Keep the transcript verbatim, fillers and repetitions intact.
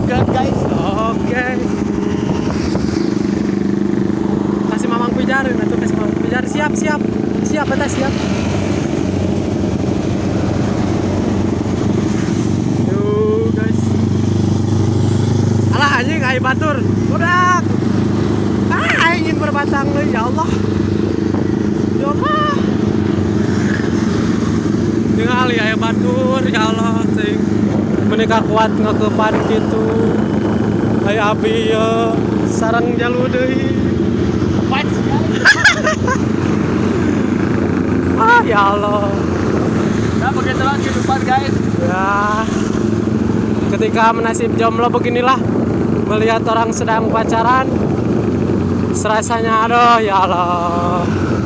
juga guys. Oke. Kasih mamang pijar, nah tuh kasih mamang pijar. Siap, siap. Siap, beta siap. Yuk, guys. Alah anjing ai batur. Udah. Ah, ingin berbatang euy, ya Allah. Ya Allah. Ningali aya batur, ya Allah, ting. Menikah kuat ngeukepan gitu. Aya abi ya sareng jalu deui. Pas. Ah, ya Allah. Nah, begitulah kehidupan guys. Ya. Ketika menasib jomblo beginilah, melihat orang sedang pacaran, serasanya aduh ya Allah.